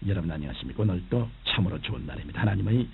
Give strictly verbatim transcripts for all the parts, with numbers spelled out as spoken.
여러분 안녕하십니까? 오늘 또 참으로 좋은 날입니다. 하나님의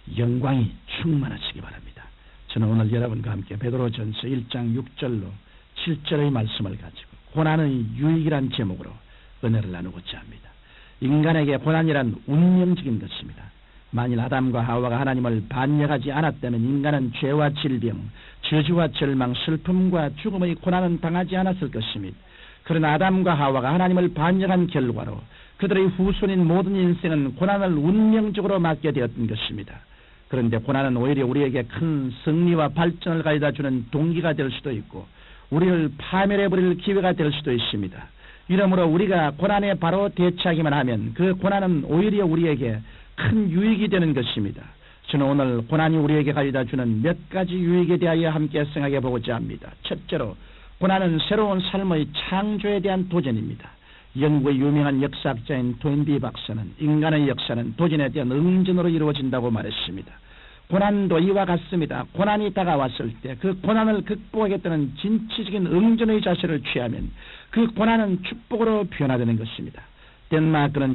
영광이 충만하시기 바랍니다. 저는 오늘 여러분과 함께 베드로전서 일 장 육 절로 칠 절의 말씀을 가지고 고난의 유익이란 제목으로 은혜를 나누고자 합니다. 인간에게 고난이란 운명적인 것입니다. 만일 아담과 하와가 하나님을 반역하지 않았다면 인간은 죄와 질병, 저주와 절망, 슬픔과 죽음의 고난은 당하지 않았을 것입니다. 그러나 아담과 하와가 하나님을 반역한 결과로 그들의 후손인 모든 인생은 고난을 운명적으로 맞게 되었던 것입니다. 그런데 고난은 오히려 우리에게 큰 승리와 발전을 가져다 주는 동기가 될 수도 있고 우리를 파멸해버릴 기회가 될 수도 있습니다. 이러므로 우리가 고난에 바로 대처하기만 하면 그 고난은 오히려 우리에게 큰 유익이 되는 것입니다. 저는 오늘 고난이 우리에게 가져다 주는 몇 가지 유익에 대하여 함께 생각해 보고자 합니다. 첫째로 고난은 새로운 삶의 창조에 대한 도전입니다. 영국의 유명한 역사학자인 토인비 박사는 인간의 역사는 도전에 대한 응전으로 이루어진다고 말했습니다. 고난도 이와 같습니다. 고난이 다가왔을 때 그 고난을 극복하겠다는 진취적인 응전의 자세를 취하면 그 고난은 축복으로 변화되는 것입니다. 덴마크는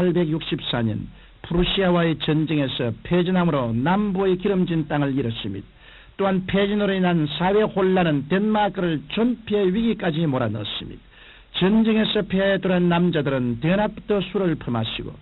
천팔백육십사 년 프루시아와의 전쟁에서 패전함으로 남부의 기름진 땅을 잃었습니다. 또한 패전으로 인한 사회 혼란은 덴마크를 존폐의 위기까지 몰아넣었습니다. 전쟁에서 패돌한 남자들은 대낮부터 술을 퍼마시고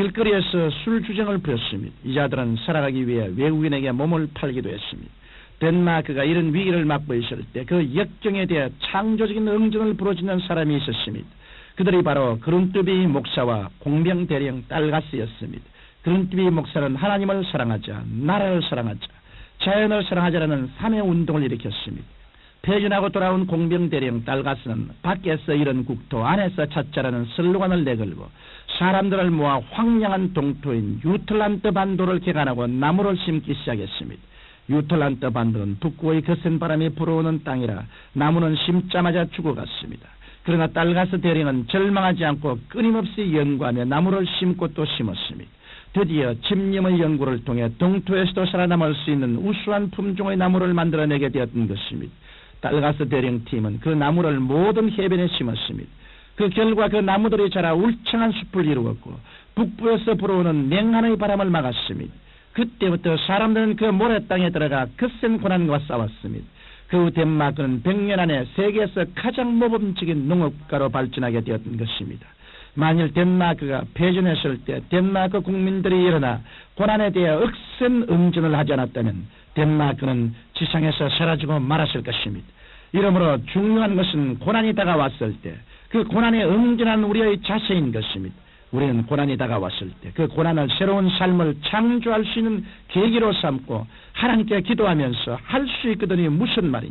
길거리에서 술 주정을 부렸습니다. 이 자들은 살아가기 위해 외국인에게 몸을 팔기도 했습니다. 덴마크가 이런 위기를 맞고 있을 때 그 역경에 대해 창조적인 응전을 부르짖는 사람이 있었습니다. 그들이 바로 그룬트비 목사와 공병 대령 딸가스였습니다. 그룬트비 목사는 하나님을 사랑하자, 나라를 사랑하자, 자연을 사랑하자라는 삼해 운동을 일으켰습니다. 패전하고 돌아온 공병 대령 딸가스는 밖에서 이런 국토, 안에서 찾자라는 슬로건을 내걸고 사람들을 모아 황량한 동토인 유틀란트 반도를 개간하고 나무를 심기 시작했습니다. 유틀란트 반도는 북구의 거센 바람이 불어오는 땅이라 나무는 심자마자 죽어갔습니다. 그러나 딸가스 대령은 절망하지 않고 끊임없이 연구하며 나무를 심고 또 심었습니다. 드디어 집념의 연구를 통해 동토에서도 살아남을 수 있는 우수한 품종의 나무를 만들어내게 되었던 것입니다. 딸가스 대령팀은 그 나무를 모든 해변에 심었습니다. 그 결과 그 나무들이 자라 울창한 숲을 이루었고 북부에서 불어오는 냉한의 바람을 막았습니다. 그때부터 사람들은 그 모래 땅에 들어가 거센 고난과 싸웠습니다. 그 후 덴마크는 백 년 안에 세계에서 가장 모범적인 농업가로 발전하게 되었던 것입니다. 만일 덴마크가 패전했을 때 덴마크 국민들이 일어나 고난에 대해 억센 응전을 하지 않았다면 덴마크는 지상에서 사라지고 말았을 것입니다. 이러므로 중요한 것은 고난이 다가왔을 때 그 고난에 응전한 우리의 자세인 것입니다. 우리는 고난이 다가왔을 때 그 고난을 새로운 삶을 창조할 수 있는 계기로 삼고 하나님께 기도하면서 할 수 있거든이 무슨 말이냐.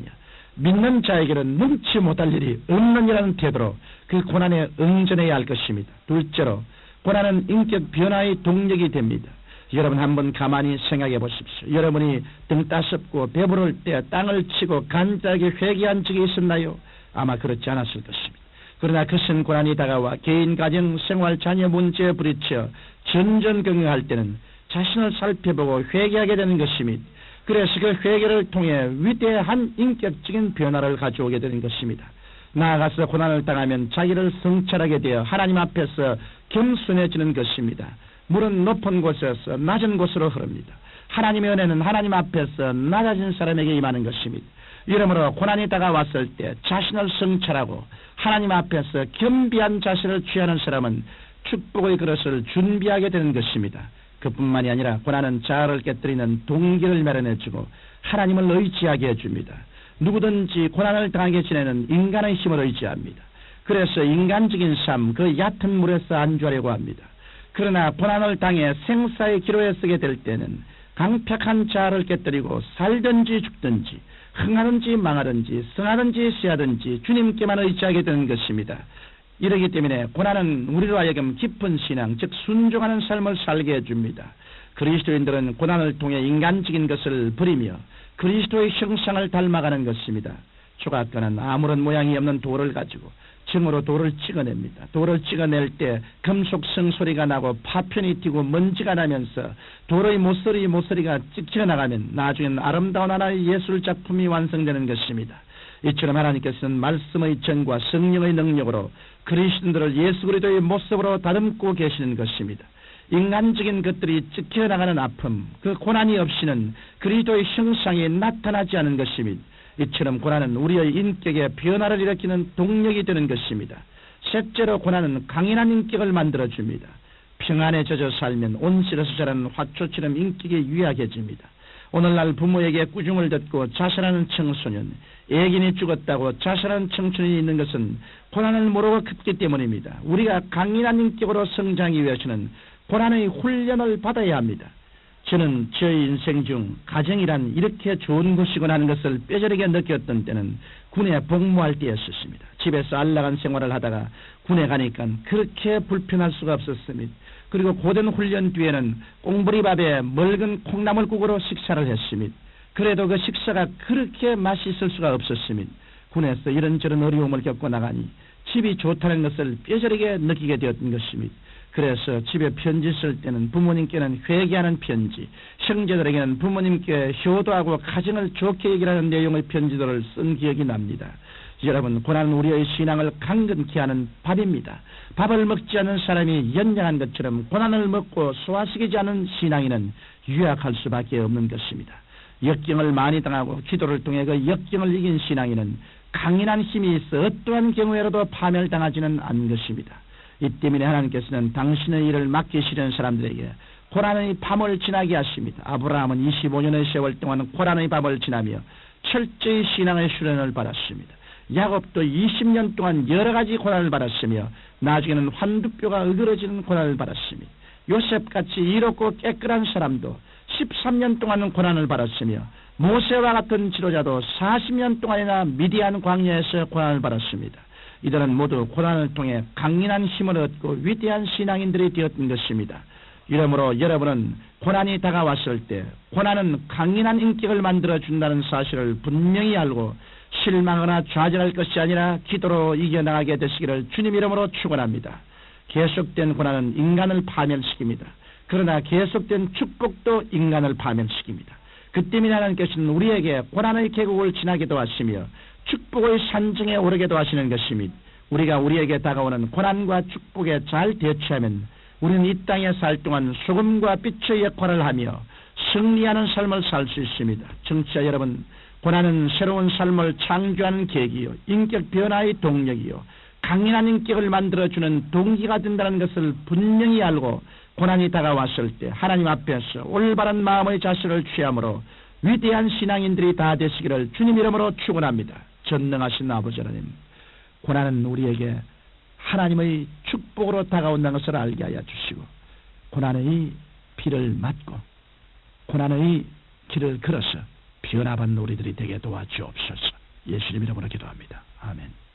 믿는 자에게는 능치 못할 일이 없느니라는 태도로 그 고난에 응전해야 할 것입니다. 둘째로 고난은 인격 변화의 동력이 됩니다. 여러분 한번 가만히 생각해 보십시오. 여러분이 등 따숩고 배부를 때 땅을 치고 간절하게 회개한 적이 있었나요? 아마 그렇지 않았을 것입니다. 그러나 그슨 고난이 다가와 개인, 가정, 생활, 자녀 문제에 부딪혀 전전긍긍할 때는 자신을 살펴보고 회개하게 되는 것입니다. 그래서 그 회개를 통해 위대한 인격적인 변화를 가져오게 되는 것입니다. 나아가서 고난을 당하면 자기를 성찰하게 되어 하나님 앞에서 겸손해지는 것입니다. 물은 높은 곳에서 낮은 곳으로 흐릅니다. 하나님의 은혜는 하나님 앞에서 낮아진 사람에게 임하는 것입니다. 이러므로 고난이 다가왔을 때 자신을 성찰하고 하나님 앞에서 겸비한 자세를 취하는 사람은 축복의 그릇을 준비하게 되는 것입니다. 그뿐만이 아니라 고난은 자아를 깨뜨리는 동기를 마련해주고 하나님을 의지하게 해줍니다. 누구든지 고난을 당하게 지내는 인간의 힘을 의지합니다. 그래서 인간적인 삶, 그 얕은 물에서 안주하려고 합니다. 그러나 고난을 당해 생사의 기로에 서게 될 때는 강팍한 자아를 깨뜨리고 살든지 죽든지 흥하든지 망하든지 성하든지 씨하든지 주님께만 의지하게 되는 것입니다. 이러기 때문에 고난은 우리로 하여금 깊은 신앙, 즉 순종하는 삶을 살게 해줍니다. 그리스도인들은 고난을 통해 인간적인 것을 버리며 그리스도의 형상을 닮아가는 것입니다. 조각가는 아무런 모양이 없는 돌을 가지고 증으로 돌을 찍어냅니다. 돌을 찍어낼 때 금속 성소리가 나고 파편이 튀고 먼지가 나면서 돌의 모서리 모서리가 찍혀나가면 나중에는 아름다운 하나의 예술 작품이 완성되는 것입니다. 이처럼 하나님께서는 말씀의 정과 성령의 능력으로 그리스도인들을 예수 그리스도의 모습으로 다듬고 계시는 것입니다. 인간적인 것들이 찍혀나가는 아픔, 그 고난이 없이는 그리스도의 형상이 나타나지 않은 것입니다. 이처럼 고난은 우리의 인격에 변화를 일으키는 동력이 되는 것입니다. 셋째로 고난은 강인한 인격을 만들어줍니다. 평안에 젖어 살면 온실에서 자라는 화초처럼 인격이 유약해집니다. 오늘날 부모에게 꾸중을 듣고 자살하는 청소년, 애긴이 죽었다고 자살하는 청춘이 있는 것은 고난을 모르고 컸기 때문입니다. 우리가 강인한 인격으로 성장하기 위해서는 고난의 훈련을 받아야 합니다. 저는 저의 인생 중 가정이란 이렇게 좋은 곳이구나 하는 것을 뼈저리게 느꼈던 때는 군에 복무할 때였습니다. 집에서 안락한 생활을 하다가 군에 가니까 그렇게 불편할 수가 없었습니다. 그리고 고된 훈련 뒤에는 꽁보리밥에 맑은 콩나물국으로 식사를 했습니다. 그래도 그 식사가 그렇게 맛있을 수가 없었습니다. 군에서 이런저런 어려움을 겪고 나가니 집이 좋다는 것을 뼈저리게 느끼게 되었던 것입니다. 그래서 집에 편지 쓸 때는 부모님께는 회개하는 편지, 형제들에게는 부모님께 효도하고 가정을 좋게 얘기하는 내용의 편지들을 쓴 기억이 납니다. 여러분, 고난은 우리의 신앙을 강건케 하는 밥입니다. 밥을 먹지 않은 사람이 연약한 것처럼 고난을 먹고 소화시키지 않은 신앙인은 유약할 수밖에 없는 것입니다. 역경을 많이 당하고 기도를 통해 그 역경을 이긴 신앙인은 강인한 힘이 있어 어떠한 경우에라도 파멸당하지는 않는 것입니다. 이 때문에 하나님께서는 당신의 일을 맡기시는 사람들에게 고난의 밤을 지나게 하십니다. 아브라함은 이십오 년의 세월 동안 고난의 밤을 지나며 철저히 신앙의 수련을 받았습니다. 야곱도 이십 년 동안 여러 가지 고난을 받았으며 나중에는 환두뼈가 으그러지는 고난을 받았습니다. 요셉같이 이롭고 깨끗한 사람도 십삼 년 동안은 고난을 받았으며 모세와 같은 지도자도 사십 년 동안이나 미디안 광야에서 고난을 받았습니다. 이들은 모두 고난을 통해 강인한 힘을 얻고 위대한 신앙인들이 되었던 것입니다. 이러므로 여러분은 고난이 다가왔을 때 고난은 강인한 인격을 만들어준다는 사실을 분명히 알고 실망하거나 좌절할 것이 아니라 기도로 이겨나가게 되시기를 주님 이름으로 축원합니다. 계속된 고난은 인간을 파멸시킵니다. 그러나 계속된 축복도 인간을 파멸시킵니다. 그 때문에 하나님께서는 우리에게 고난의 계곡을 지나게도 하시며 축복의 산증에 오르게도 하시는 것입니다. 우리가 우리에게 다가오는 고난과 축복에 잘 대처하면 우리는 이 땅에 살 동안 소금과 빛의 역할을 하며 승리하는 삶을 살 수 있습니다. 청취자 여러분, 고난은 새로운 삶을 창조하는 계기요, 인격 변화의 동력이요, 강인한 인격을 만들어주는 동기가 된다는 것을 분명히 알고 고난이 다가왔을 때 하나님 앞에서 올바른 마음의 자세를 취함으로 위대한 신앙인들이 다 되시기를 주님 이름으로 축원합니다. 전능하신 아버지 하나님, 고난은 우리에게 하나님의 축복으로 다가온다는 것을 알게 하여 주시고 고난의 피를 맞고 고난의 길을 걸어서 변화받는 우리들이 되게 도와주옵소서. 예수님 이름으로 기도합니다. 아멘.